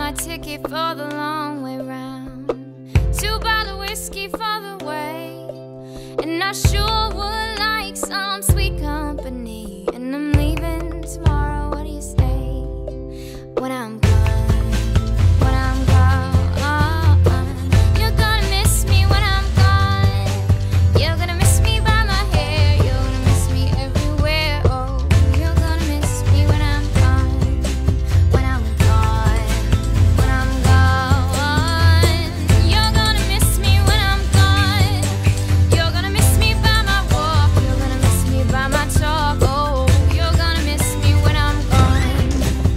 my ticket for the long way round. 2 bottles of whiskey for the way, and I sure would like some sweet company. And I'm leaving tomorrow, what do you say? When I'm gone, when I'm gone, you're gonna miss me when I'm gone. You're gonna miss me by my hair, you're gonna miss me everywhere. Oh, you're gonna miss me when I'm gone, when I'm gone, when I'm gone. You're gonna miss me when I'm gone. You're gonna miss me by my walk, you're gonna miss me by my talk. Oh, you're gonna miss me when I'm gone.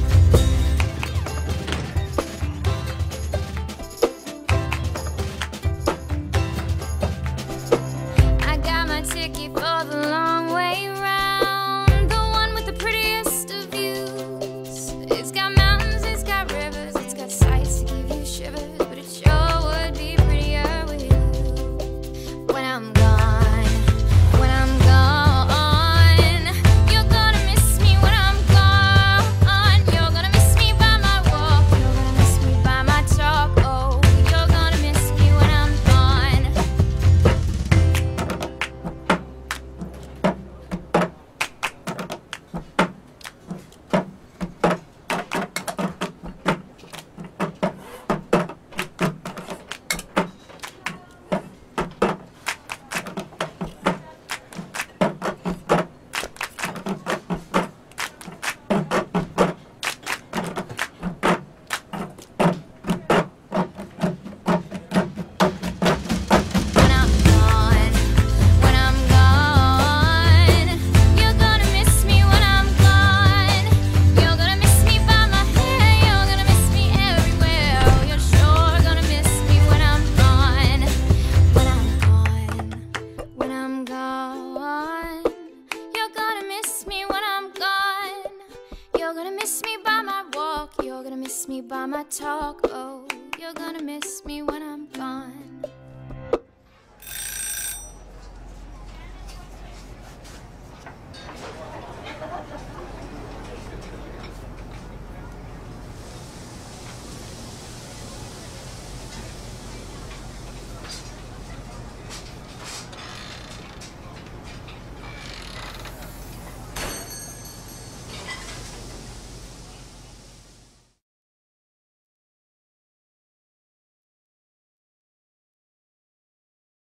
I got my ticket for the long way round, the one with the prettiest of views. It's got mountains, it's got rivers, it's got sights to give you shivers, but it sure would be prettier with you. When I'm gone, when I'm gone, you're gonna miss me when I'm gone. You're gonna miss me by my walk, you're gonna miss me by my talk. Oh, you're gonna miss me when I'm gone. When I'm gone, when I'm gone, you're gonna miss me when I'm gone. You're gonna miss me by my hair, you're gonna miss me everywhere. Oh, you're sure gonna miss me when I'm gone. When I'm gone, when I'm gone, you're gonna miss me when I'm gone. You're gonna miss me by my walk, you're gonna miss me by my talk. Oh, you're gonna miss me when I'm gone.